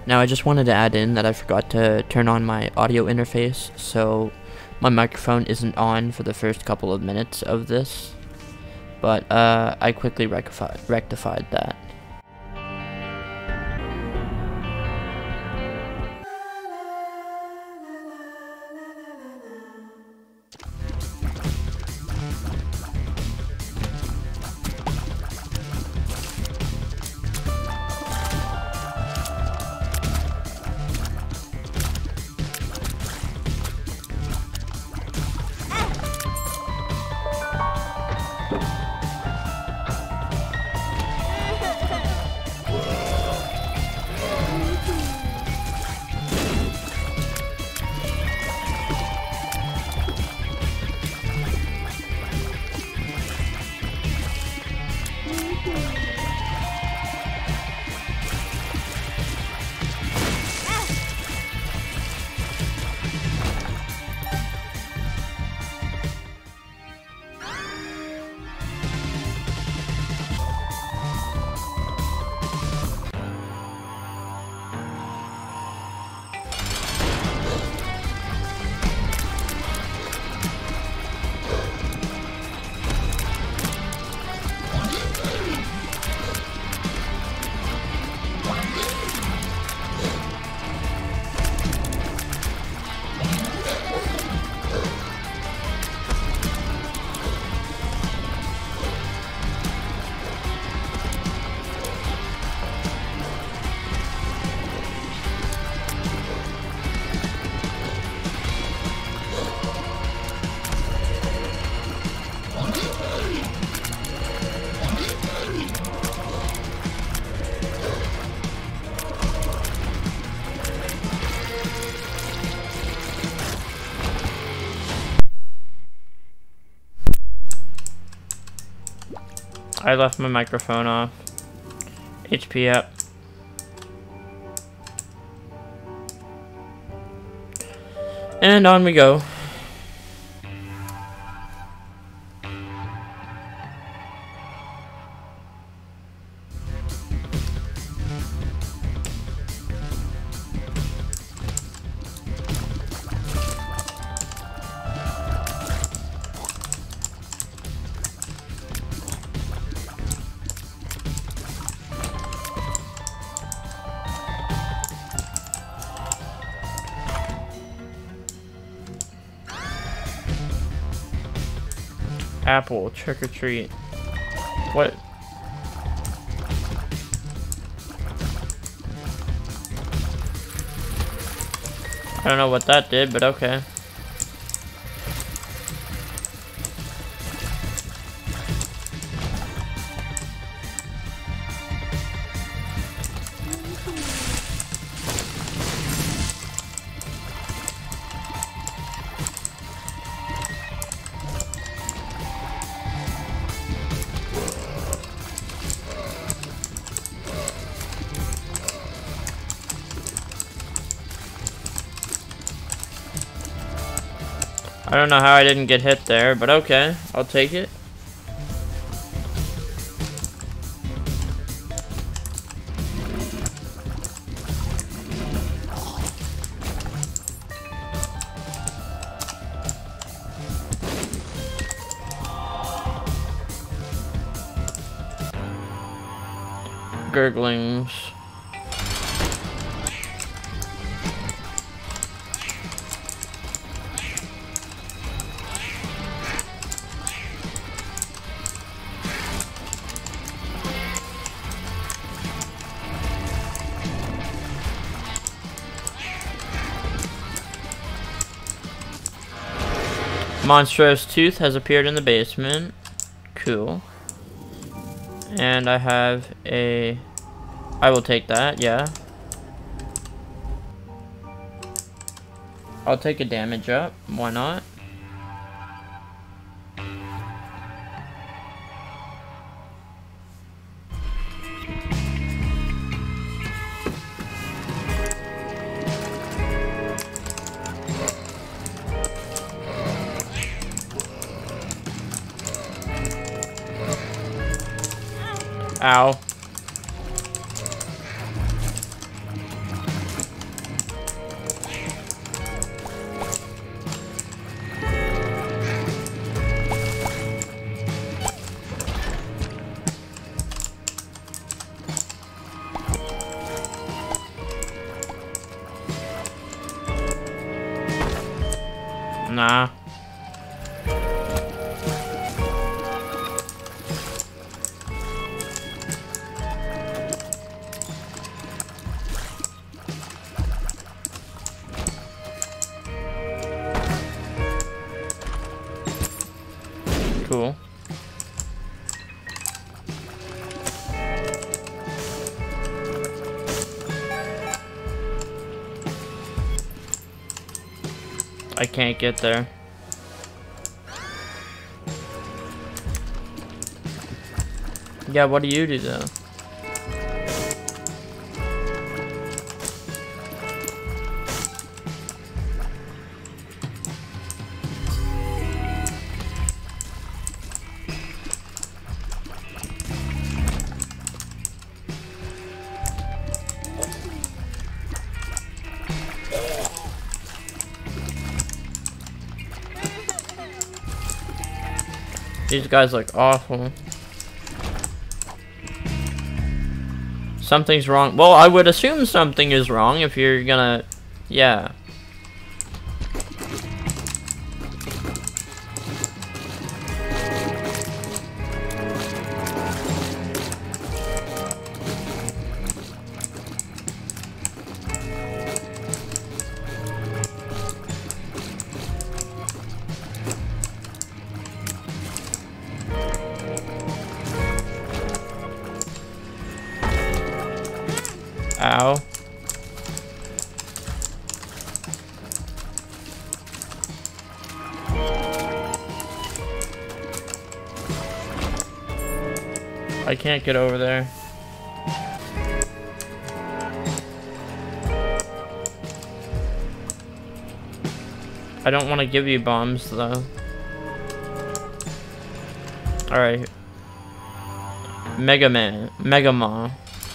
Now I just wanted to add in that I forgot to turn on my audio interface, so my microphone isn't on for the first couple of minutes of this, but I quickly rectified that. I left my microphone off. HP up. And on we go. Apple, trick or treat. What? I don't know what that did, but okay. I don't know how I didn't get hit there, but okay, I'll take it. Gurglings. Monstrous Tooth has appeared in the basement. Cool. And I have a... I will take that, yeah. I'll take a damage up. Why not? Ow. Nah. Cool. I can't get there. Yeah, what do you do though? These guys look awful. Something's wrong. Well, I would assume something is wrong if you're gonna... Yeah. Ow. I can't get over there. I don't want to give you bombs though. Alright. Mega Ma.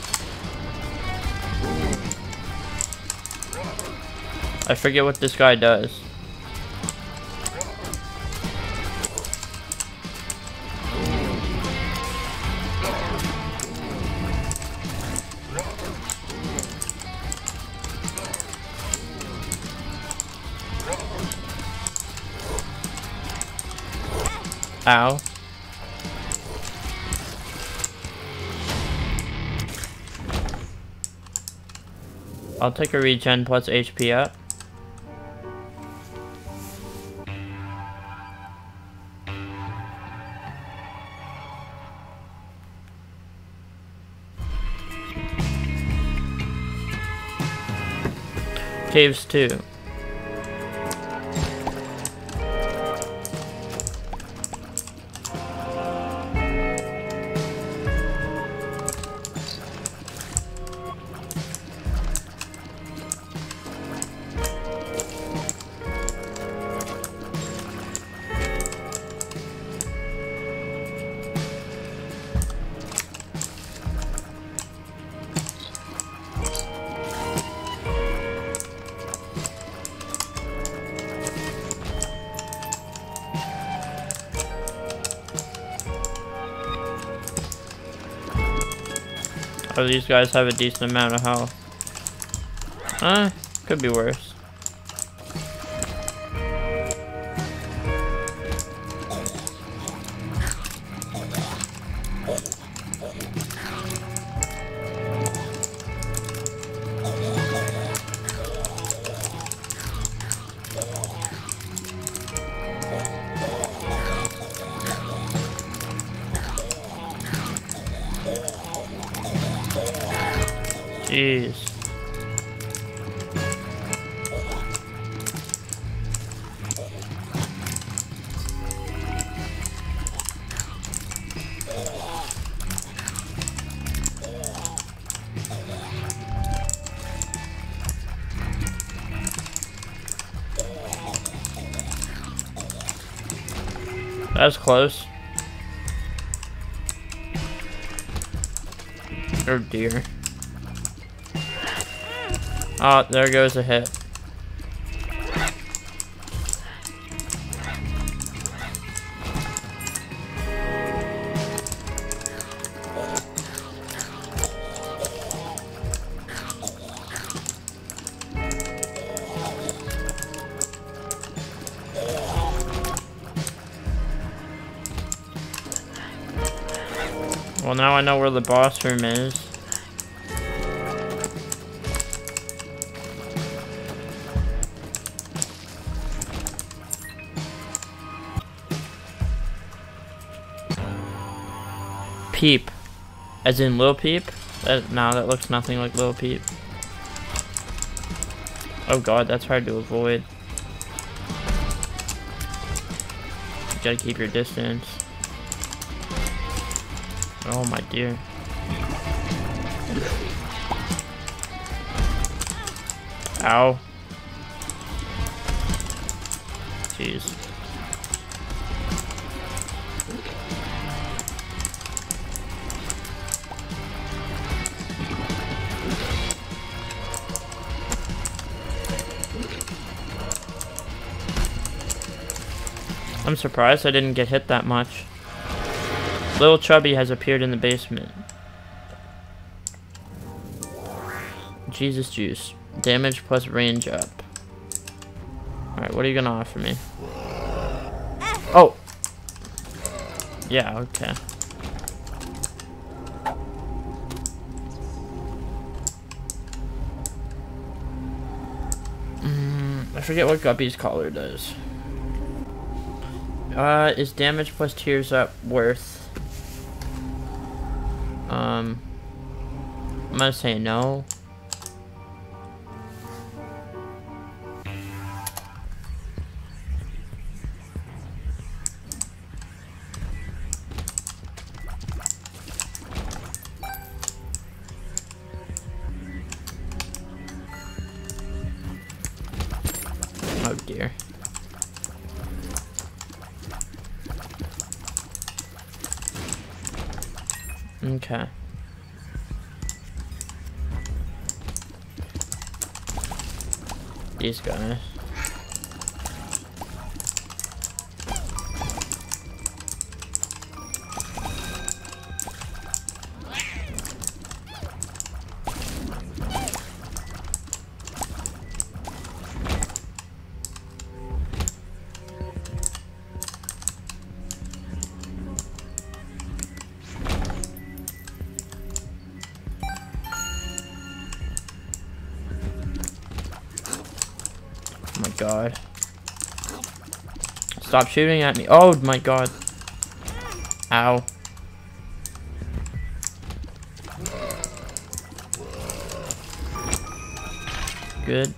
I forget what this guy does. Ow. I'll take a regen plus HP up. Caves 2. Oh, these guys have a decent amount of health. Could be worse. Jeez. That's close. Oh dear. Oh, there goes a hit. Well, now I know where the boss room is. Peep. As in Lil Peep? No, that looks nothing like Lil Peep. Oh god, that's hard to avoid. You gotta keep your distance. Oh my dear. Ow. Jeez. I'm surprised I didn't get hit that much. Little Chubby has appeared in the basement. Jesus Juice. Damage plus range up. Alright, what are you gonna offer me? Oh! Yeah, okay. I forget what Guppy's collar does. Is damage plus tears up worth? I'm gonna say no. Oh dear. Okay. These guys. Oh my god. Stop shooting at me. Oh my god. Ow. Good.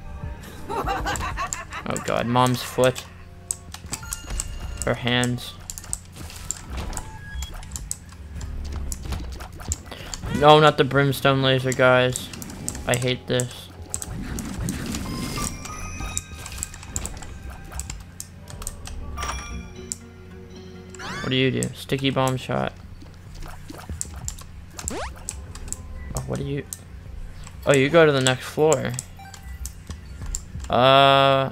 Oh god, mom's foot. Her hands. No, not the brimstone laser, guys. I hate this. What do you do? Sticky bomb shot. Oh, what do you... Oh, you go to the next floor. I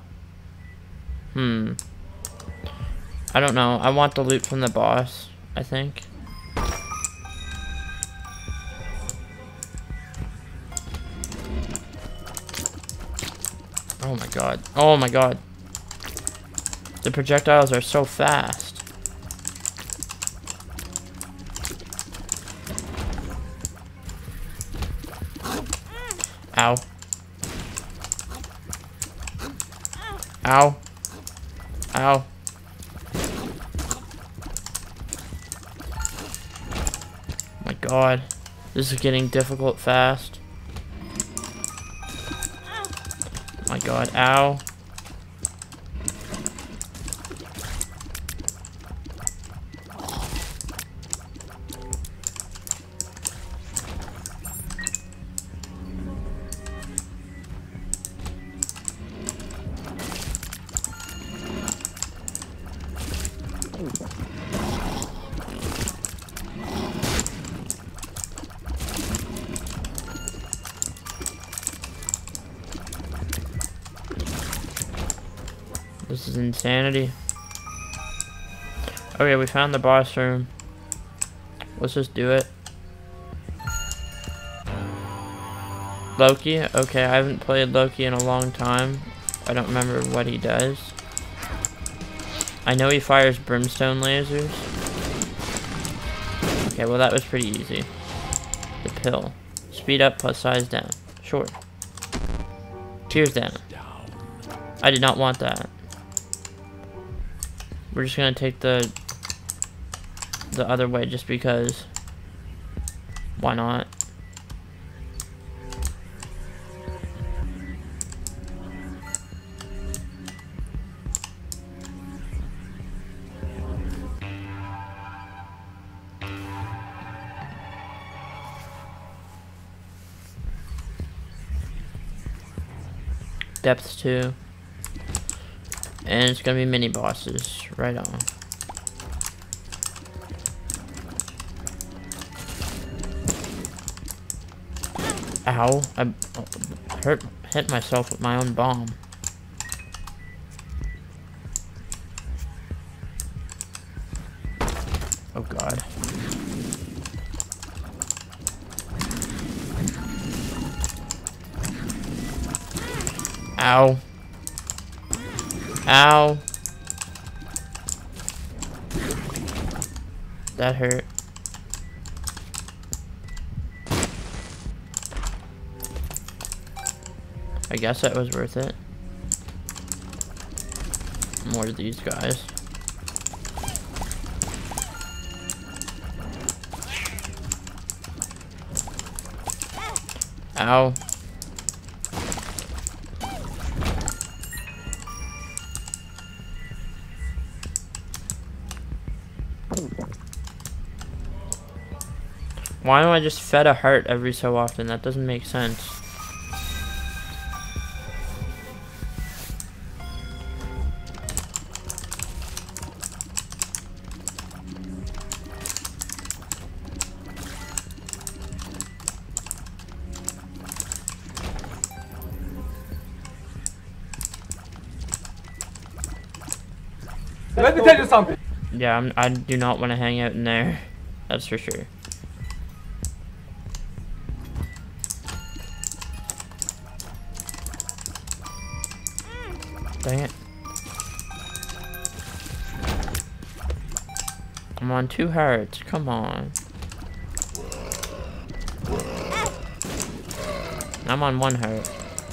don't know. I want the loot from the boss, I think. Oh my god. Oh my god. The projectiles are so fast. Ow. Ow. Ow. My god. This is getting difficult fast. My god. Ow. This is insanity. Okay, we found the boss room. Let's just do it. Loki? Okay, I haven't played Loki in a long time. I don't remember what he does. I know he fires brimstone lasers. Okay, well that was pretty easy. The pill. Speed up plus size down. Sure. Tears down. I did not want that. We're just gonna take the other way just because. Why not? Depth 2. And it's gonna be mini bosses. Right on. Ow. I hit myself with my own bomb. Oh god. Ow. Ow. That hurt. I guess that was worth it. More of these guys. Ow. Why am I just fed a heart every so often? That doesn't make sense. Let me tell you something. Yeah, I do not want to hang out in there. That's for sure. Dang it. I'm on 2 hearts. Come on. I'm on 1 heart.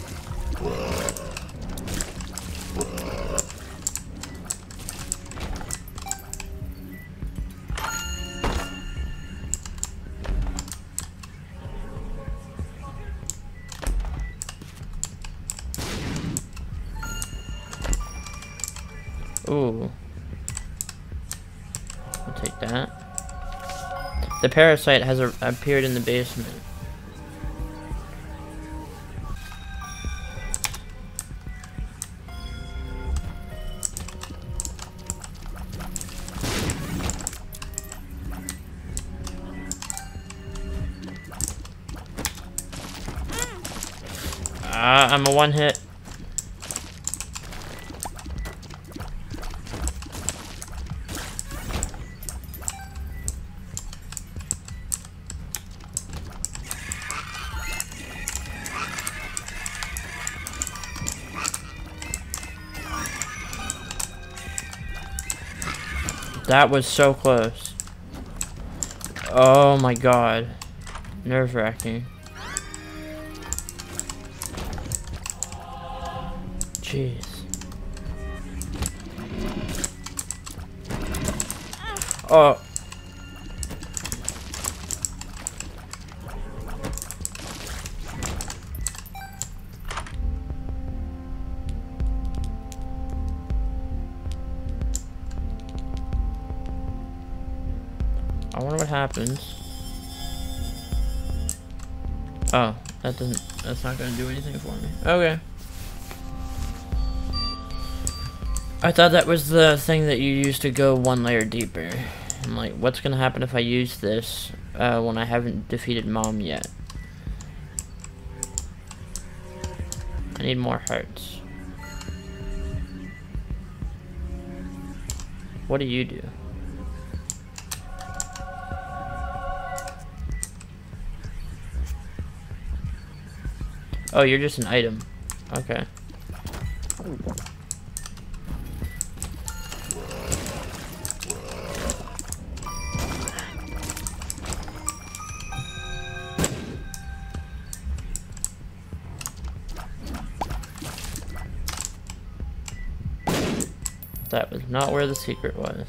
Ooh. I'll take that. The parasite has appeared in the basement. I'm a 1-hit. That was so close. Oh my god. Nerve-wracking. Jeez. Oh. I wonder what happens. Oh, that's not gonna do anything for me. Okay. I thought that was the thing that you used to go 1 layer deeper. I'm like, what's gonna happen if I use this when I haven't defeated Mom yet? I need more hearts. What do you do? Oh, you're just an item. Okay. That was not where the secret was.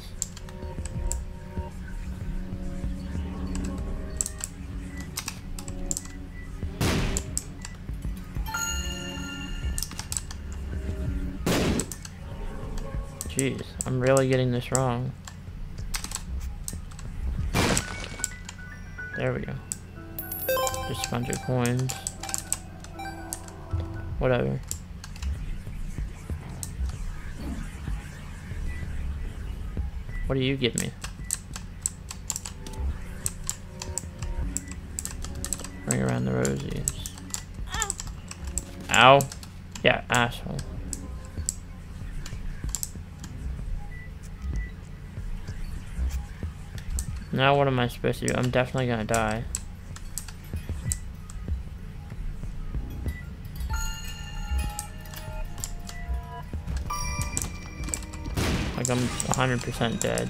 Jeez, I'm really getting this wrong. There we go. Just a bunch of coins. Whatever. What do you give me? Ring around the rosies. Ow. Yeah, asshole. Now what am I supposed to do? I'm definitely gonna die. Like I'm 100% dead.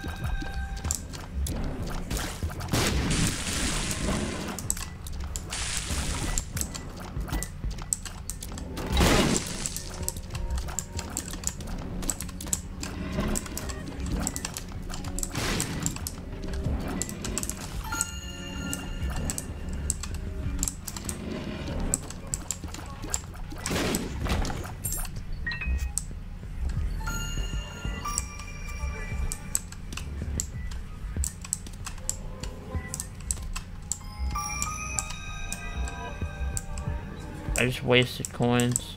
I just wasted coins.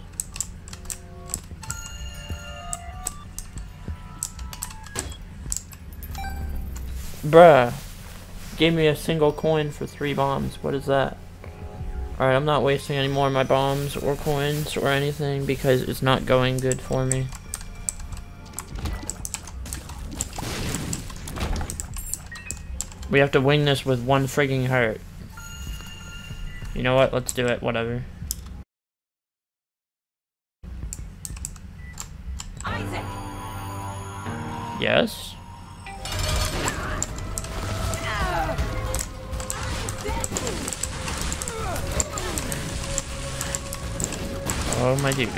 Bruh. Gave me a single coin for 3 bombs. What is that? Alright, I'm not wasting any more of my bombs or coins or anything because it's not going good for me. We have to win this with 1 frigging heart. You know what? Let's do it. Whatever. Isaac. Yes? Oh my dude.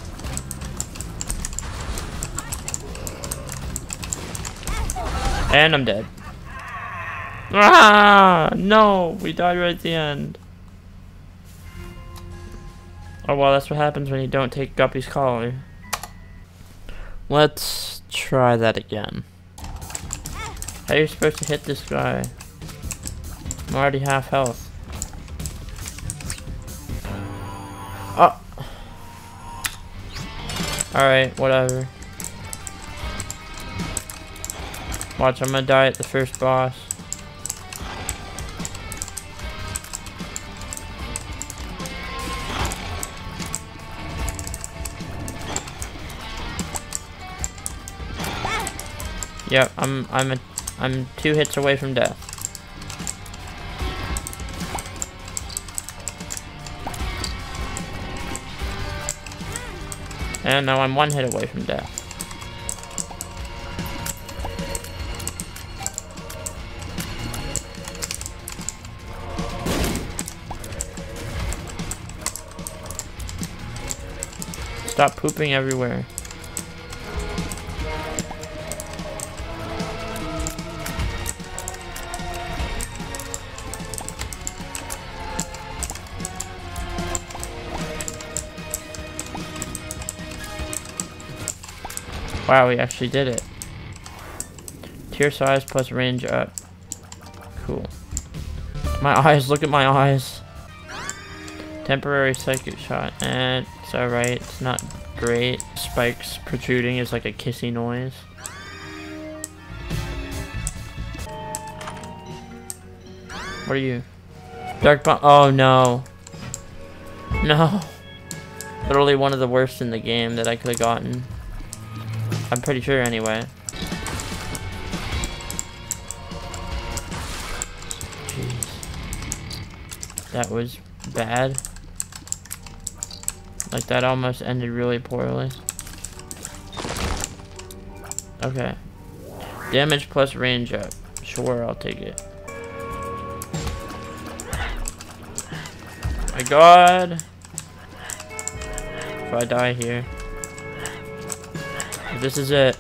And I'm dead. Ah! No! We died right at the end. Oh well, that's what happens when you don't take Guppy's collar. Let's try that again. How are you supposed to hit this guy? I'm already half health. Oh! Alright, whatever. Watch, I'm gonna die at the first boss. Yep, I'm 2 hits away from death. And now I'm 1 hit away from death. Stop pooping everywhere. Wow, we actually did it. Tier size plus range up. Cool. My eyes, look at my eyes. Temporary psychic shot. And it's alright, it's not great. Spikes protruding is like a kissy noise. What are you? Dark bomb. Oh no. No. Literally one of the worst in the game that I could have gotten. I'm pretty sure anyway. Jeez. That was bad. Like that almost ended really poorly. Okay. Damage plus range up. Sure, I'll take it. My god. If I die here. This is it.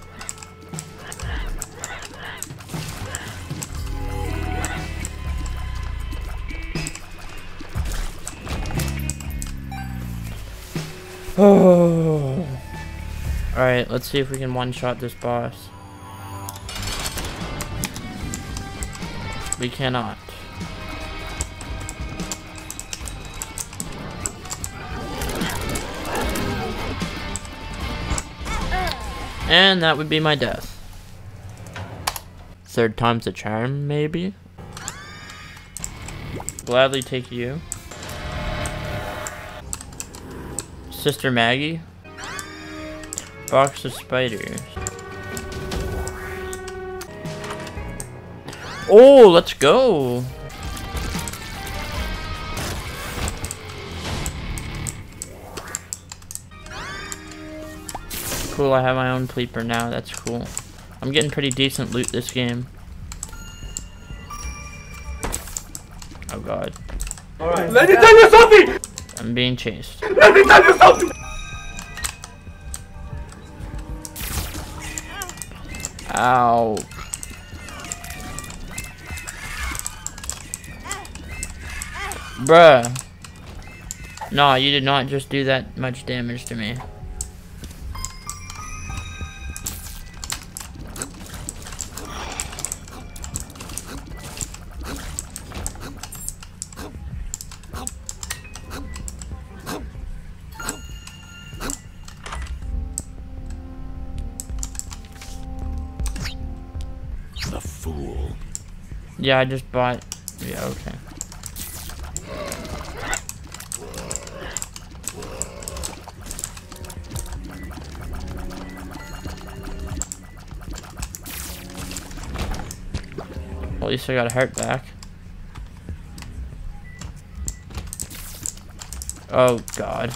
Oh. Alright, let's see if we can one-shot this boss. We cannot. And that would be my death. Third time's a charm, maybe? Gladly take you. Sister Maggie. Box of spiders. Oh, let's go. Cool, I have my own Pleeper now. That's cool. I'm getting pretty decent loot this game. Oh god. Alright. Let me tell you something! I'm being chased. Let me tell you something! Ow. Bruh. No, you did not just do that much damage to me. The fool. Yeah, I just bought. Yeah, okay. Well, at least I got a heart back. Oh god.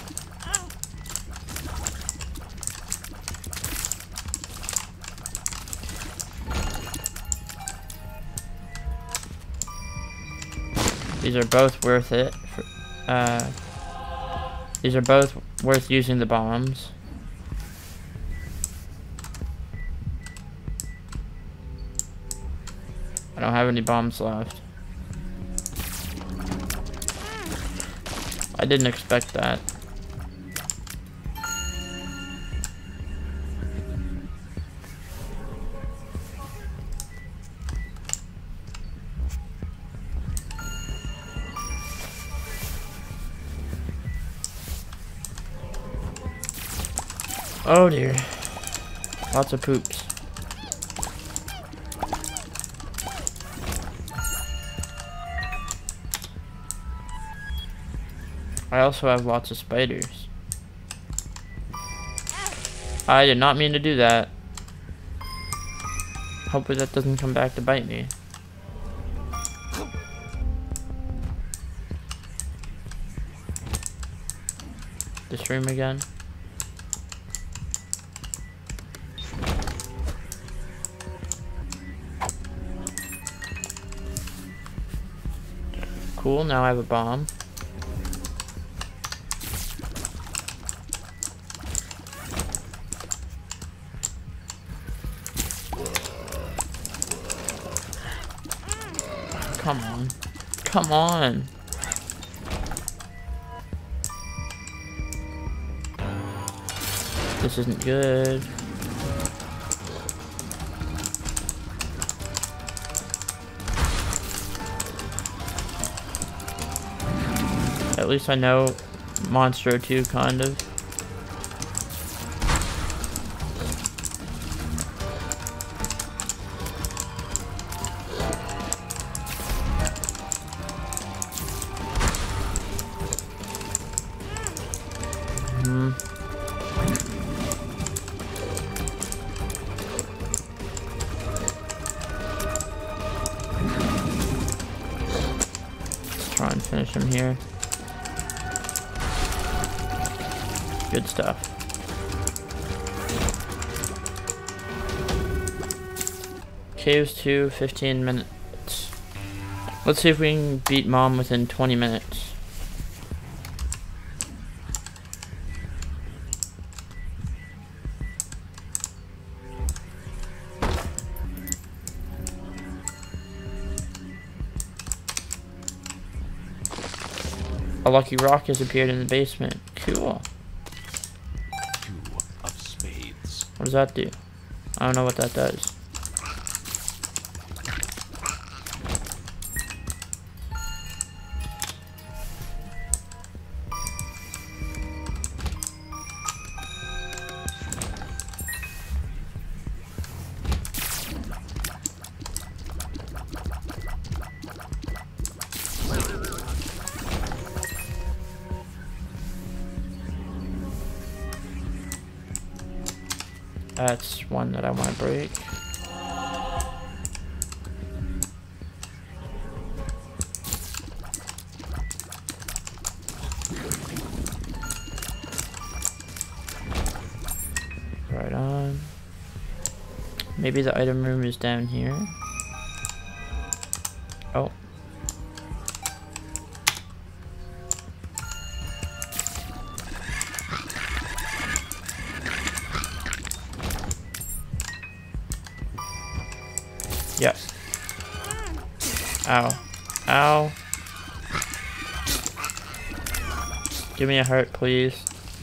These are both worth it. These are both worth using the bombs. I don't have any bombs left. I didn't expect that. Oh dear. Lots of poops. I also have lots of spiders. I did not mean to do that. Hopefully that doesn't come back to bite me. This room again. Cool, now I have a bomb. Come on. Come on. This isn't good. At least I know Monstro 2, kind of. Let's try and finish him here. Good stuff. Caves 2, 15 minutes. Let's see if we can beat Mom within 20 minutes. A lucky rock has appeared in the basement. Cool. 2 of spades. What does that do? I don't know what that does. That's one that I want to break. Right on. Maybe the item room is down here. Oh. Yes. Ow. Ow. Give me a heart, please.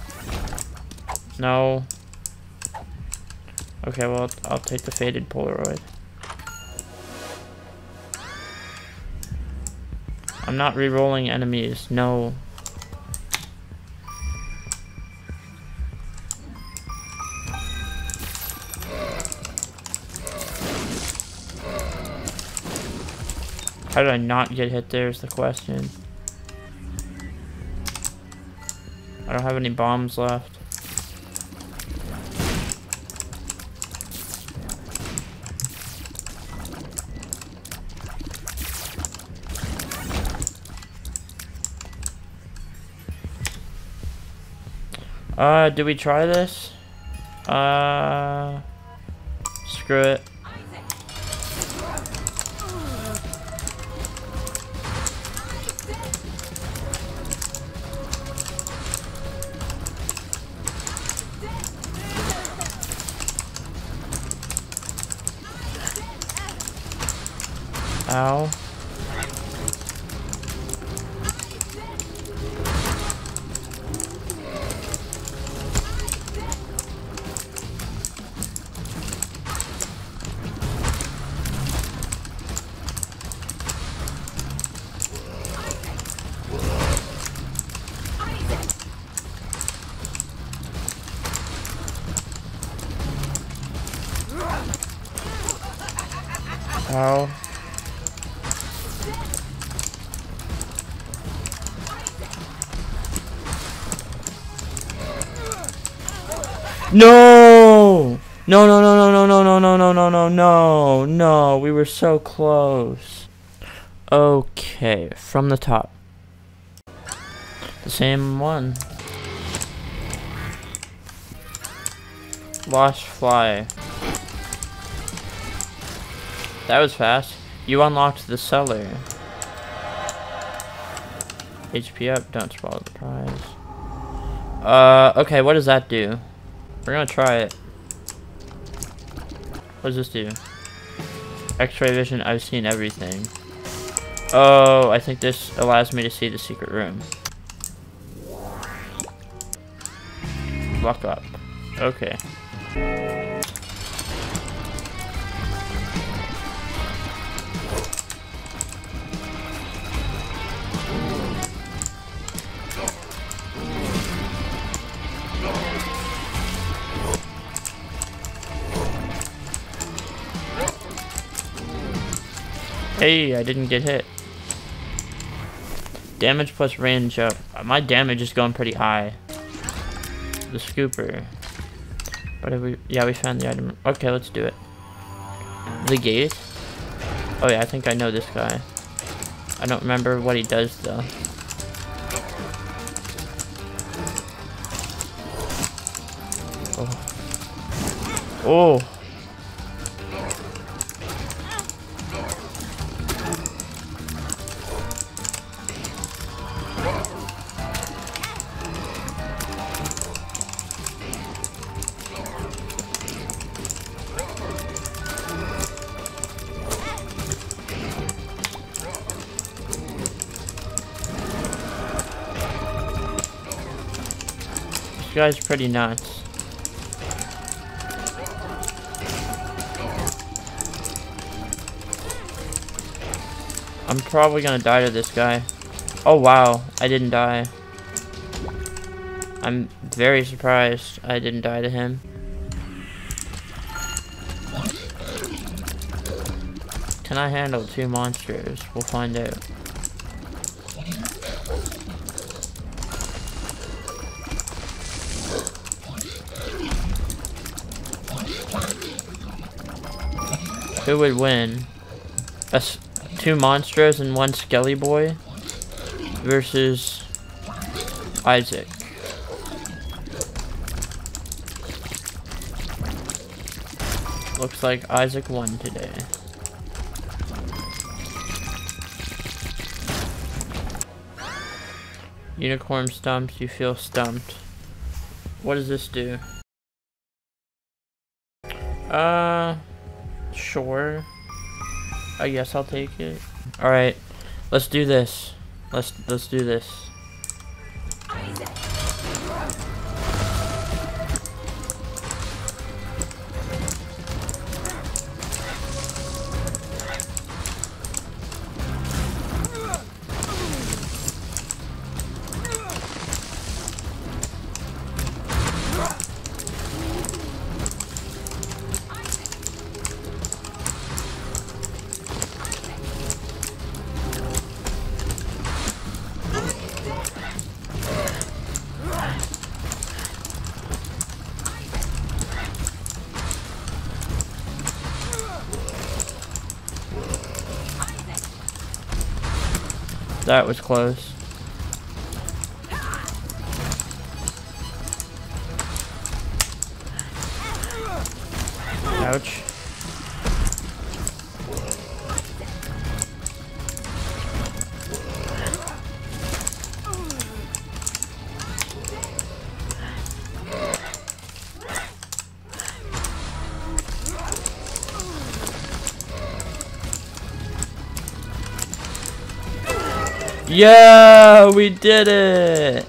No. Okay, well, I'll take the faded Polaroid. I'm not re-rolling enemies. No. How did I not get hit there is the question. I don't have any bombs left. Do we try this? Screw it. Ow. Ow. No! No, no, no, no, no, no, no, no, no, no, no, no, no. We were so close. Okay, from the top. The same one. Lost fly. That was fast. You unlocked the cellar. HP up, don't spoil the prize. Okay, what does that do? We're gonna try it. What does this do? X-ray vision, I've seen everything. Oh, I think this allows me to see the secret room. Lock up. Okay. Hey, I didn't get hit. Damage plus range up. My damage is going pretty high. The scooper. But yeah, we found the item. Okay, let's do it. The gate? Oh yeah, I think I know this guy. I don't remember what he does though. Oh. Oh. This guy's pretty nuts. I'm probably gonna die to this guy. Oh wow, I didn't die. I'm very surprised I didn't die to him. Can I handle 2 monsters? We'll find out. Who would win? 2 monsters and 1 skelly boy versus Isaac. Looks like Isaac won today. Unicorn stumps, you feel stumped. What does this do? Sure. I guess I'll take it. Alright, let's do this. Let's do this. That was close. Ouch. Yeah, we did it!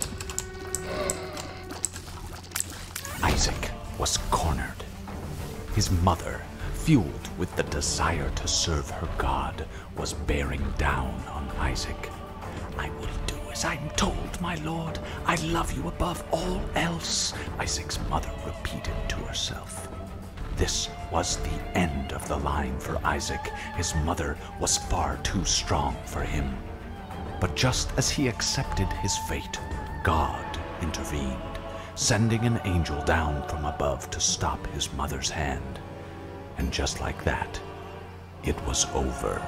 Isaac was cornered. His mother, fueled with the desire to serve her God, was bearing down on Isaac. I will do as I'm told, my lord. I love you above all else, Isaac's mother repeated to herself. This was the end of the line for Isaac. His mother was far too strong for him. But just as he accepted his fate, God intervened, sending an angel down from above to stop his mother's hand. And just like that, it was over.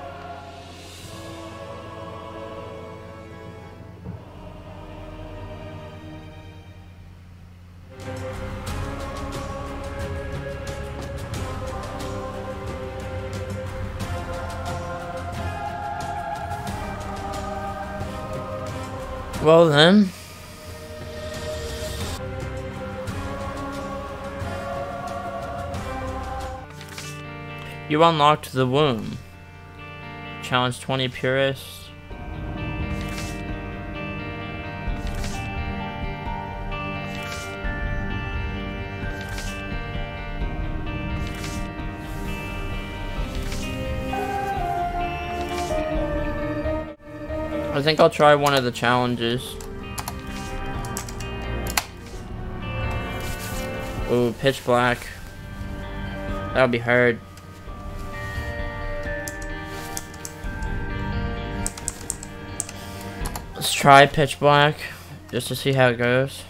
Well then. You unlocked the womb. Challenge 20 purists. I think I'll try one of the challenges. Ooh, pitch black. That would be hard. Let's try pitch black, just to see how it goes.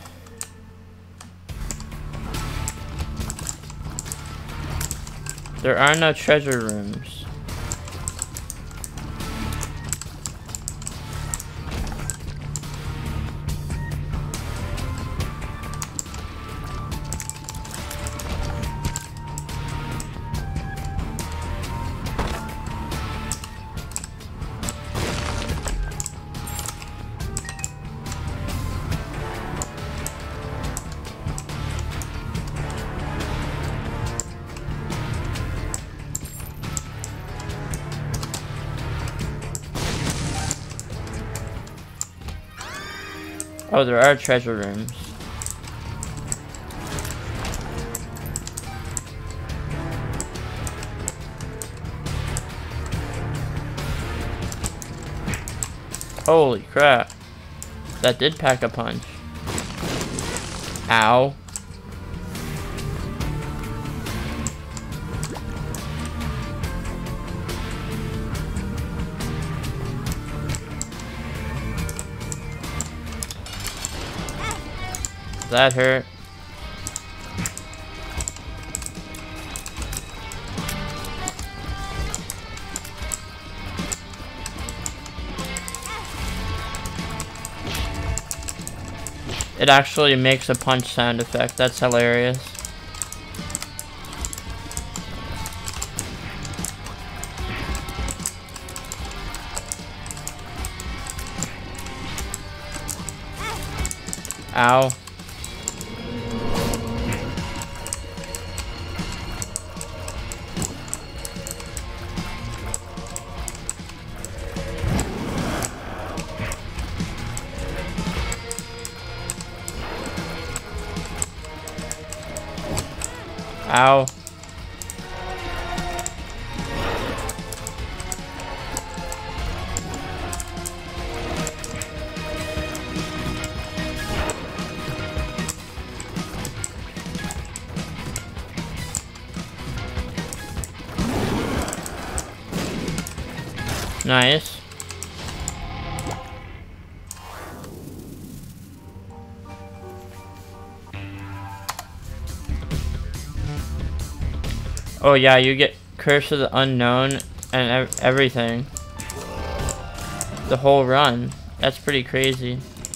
There are no treasure rooms. Oh, there are treasure rooms. Holy crap. That did pack a punch. Ow. That hurt. It actually makes a punch sound effect. That's hilarious. Ow. Ow. Nice. Oh yeah, you get Curse of the Unknown and everything. The whole run. That's pretty crazy.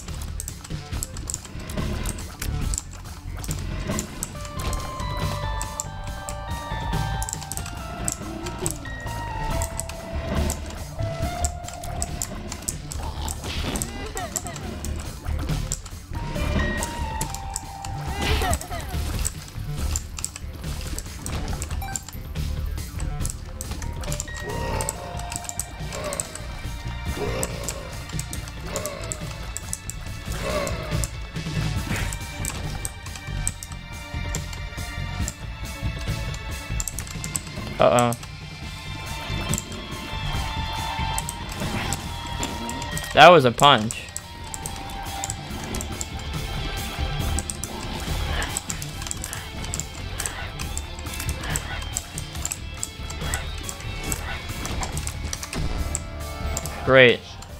Uh-oh. That was a punch. Great.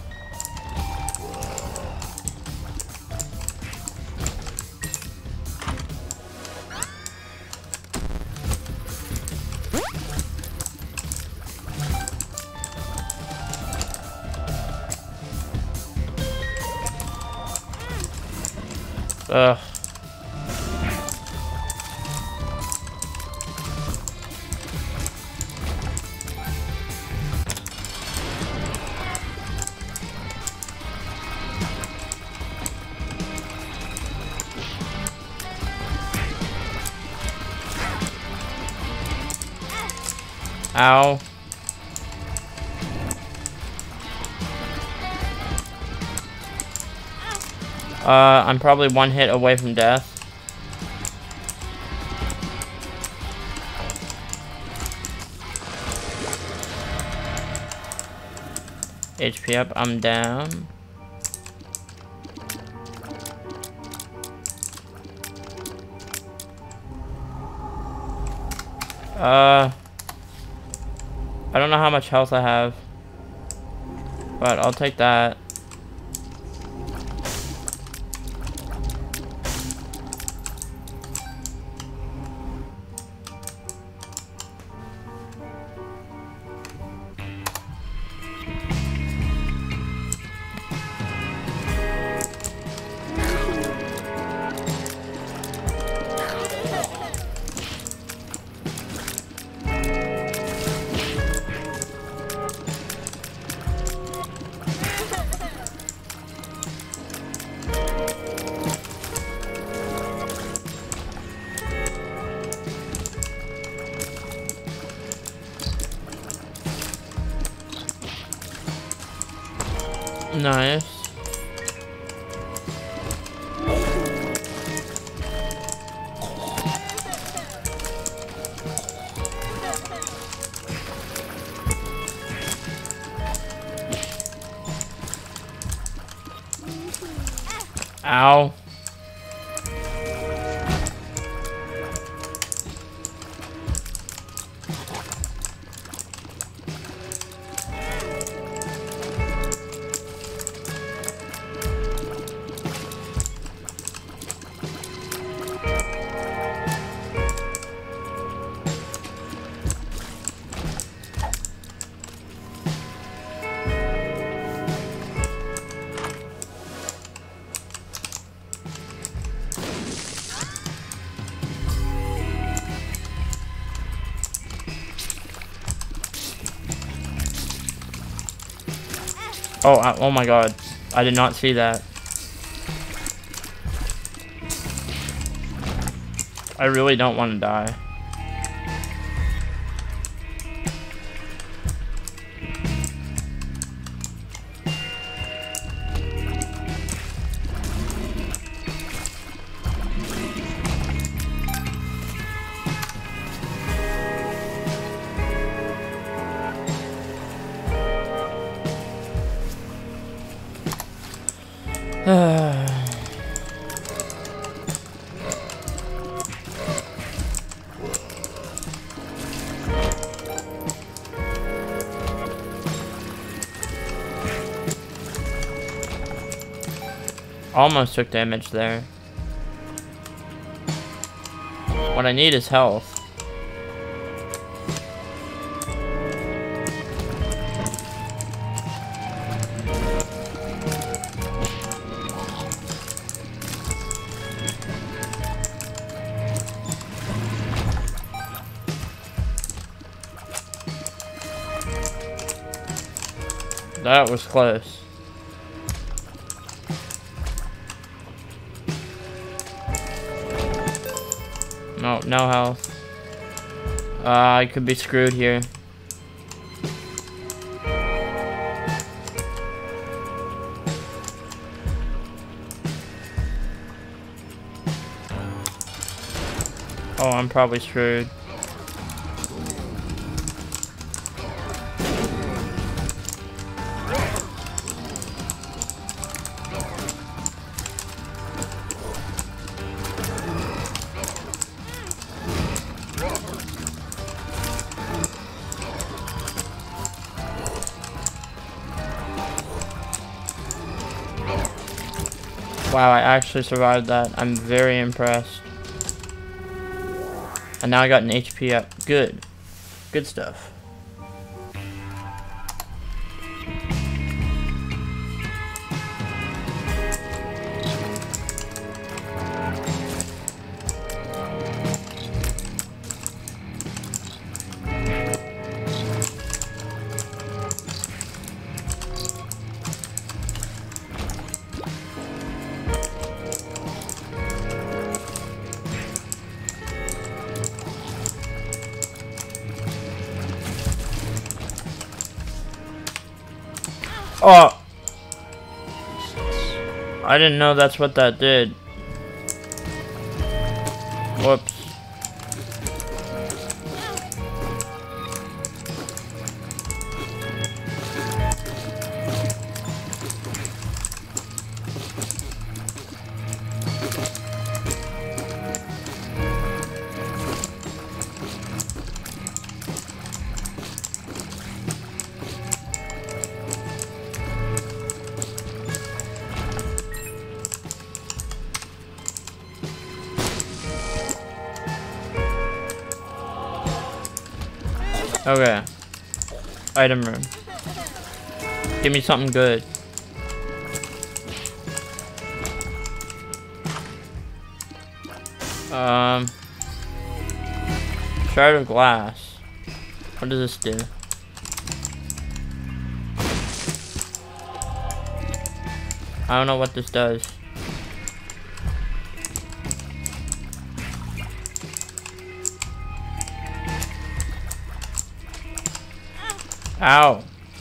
Ugh. Ow. I'm probably one hit away from death. HP up, I'm down. I don't know how much health I have, but I'll take that. Nice. Ow. Oh my god. I did not see that. I really don't want to die. Almost took damage there. What I need is health. That was close. No, no health. I could be screwed here. Oh, I'm probably screwed. Wow, I actually survived that. I'm very impressed. And now I got an HP up. Good. Good stuff. Oh! I didn't know that's what that did. Whoops. Okay. Item room. Give me something good. Shard of glass. What does this do? I don't know what this does. Ow.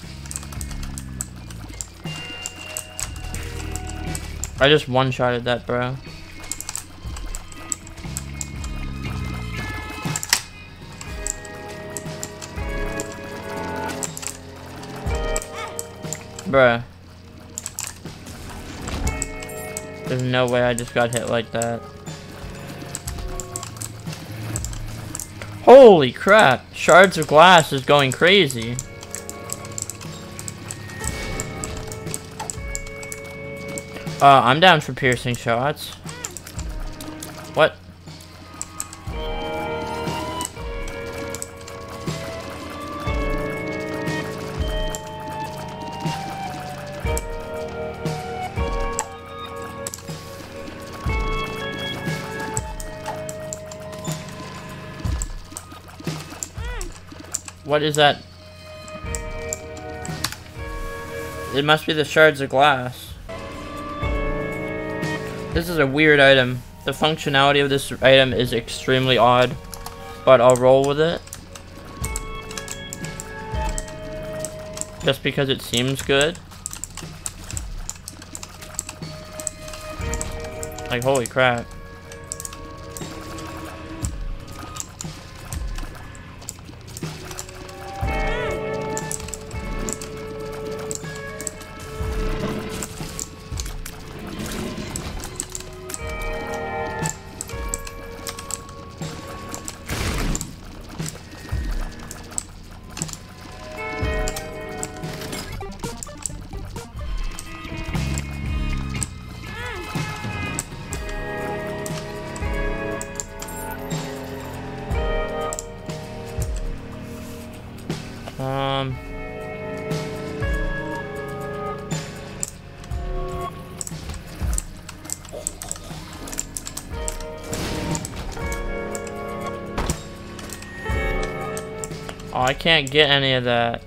I just one-shotted that, bro. Bruh. There's no way I just got hit like that. Holy crap! Shards of Glass is going crazy. I'm down for piercing shots. What? What is that? It must be the Shards of Glass. This is a weird item. The functionality of this item is extremely odd, but I'll roll with it. Just because it seems good. Like, holy crap. Oh, I can't get any of that.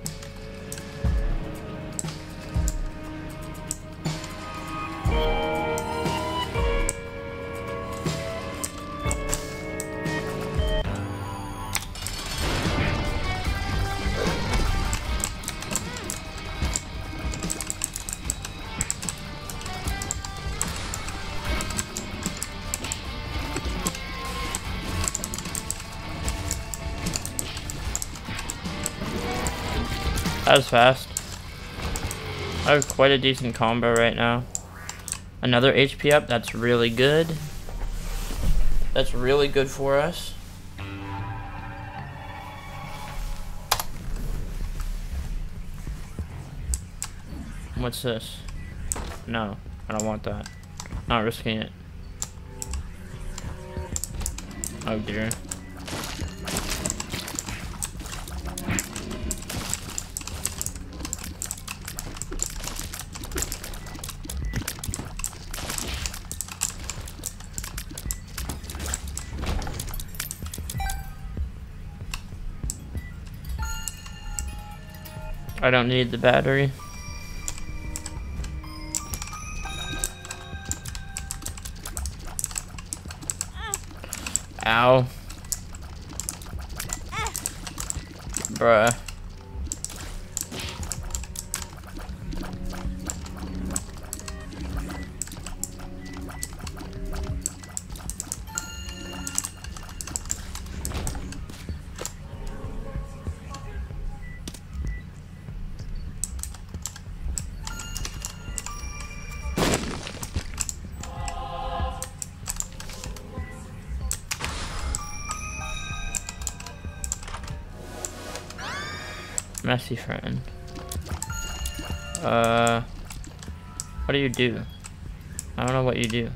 That was fast. I have quite a decent combo right now. Another HP up, that's really good. That's really good for us. What's this? No, I don't want that. Not risking it. Oh dear. I don't need the battery. Ow. Bruh. Messy friend. What do you do? I don't know what you do.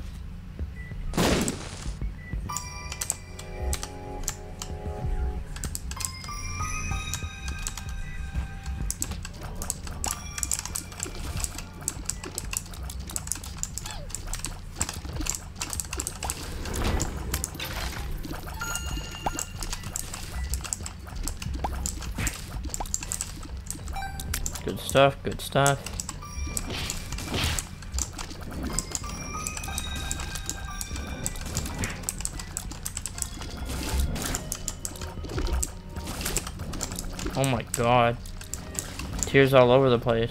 Good stuff, good stuff. Oh my god. Tears all over the place.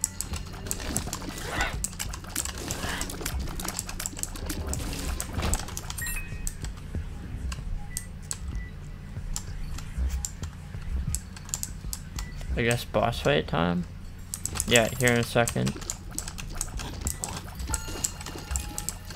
I guess boss fight time? Yeah, here in a second.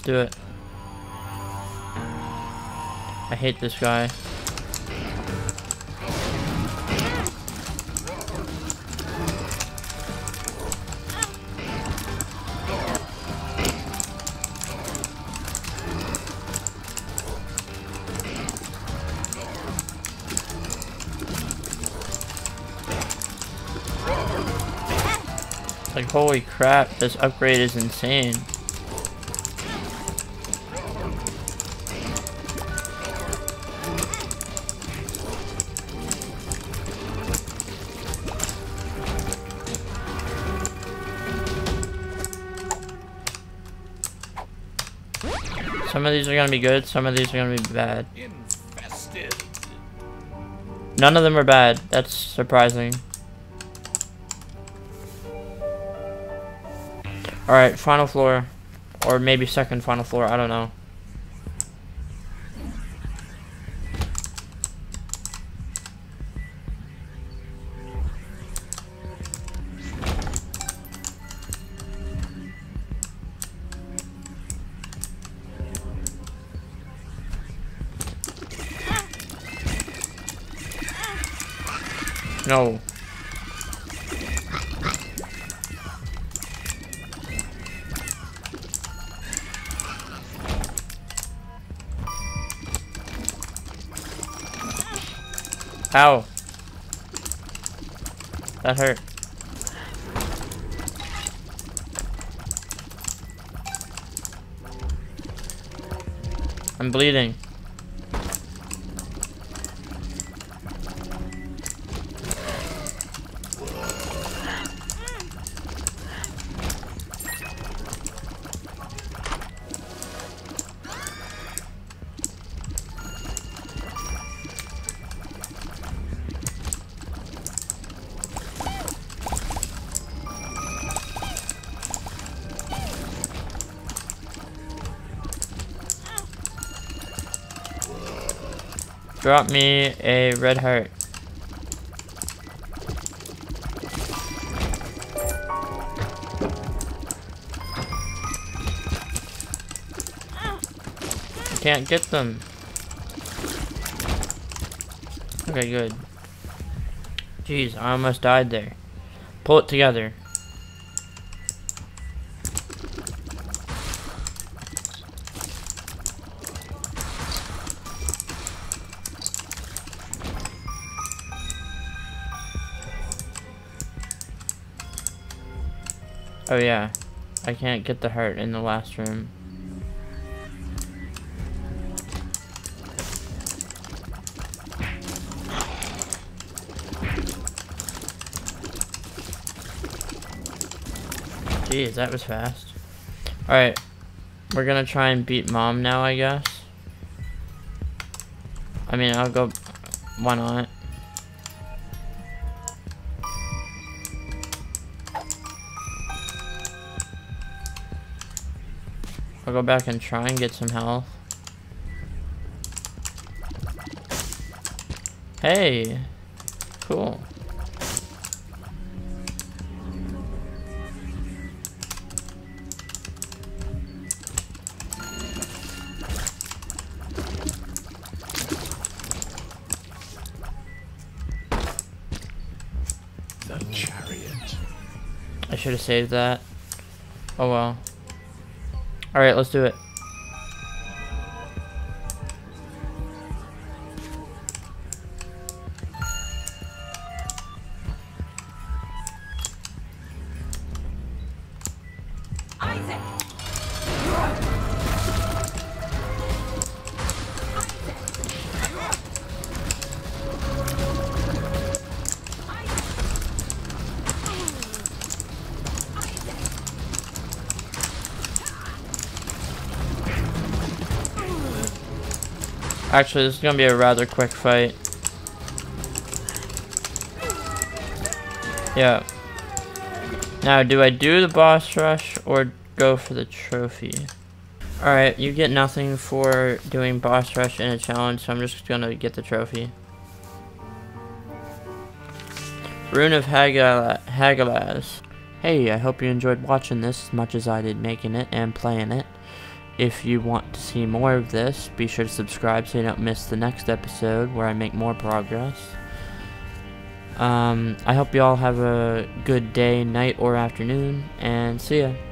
do it. I hate this guy. Like, holy crap, this upgrade is insane. Some of these are gonna be good, some of these are gonna be bad. Infested. None of them are bad. That's surprising. Alright, final floor. Or maybe second final floor, I don't know. No. Ow. That hurt. I'm bleeding. Drop me a red heart. I can't get them. Okay, good. Jeez, I almost died there. Pull it together. Oh yeah, I can't get the heart in the last room. Jeez, that was fast. Alright, we're gonna try and beat Mom now, I guess. I mean, I'll go... Why not? I'll go back and try and get some health. Hey! Cool. The chariot. I should have saved that. Oh well. Alright, let's do it. Isaac. Actually, this is gonna be a rather quick fight. Yeah. Now, do I do the boss rush or go for the trophy? Alright, you get nothing for doing boss rush in a challenge, so I'm just gonna get the trophy. Rune of Hagalaz. Hey, I hope you enjoyed watching this as much as I did making it and playing it. If you want to see more of this, be sure to subscribe so you don't miss the next episode where I make more progress. I hope you all have a good day, night, or afternoon, and see ya.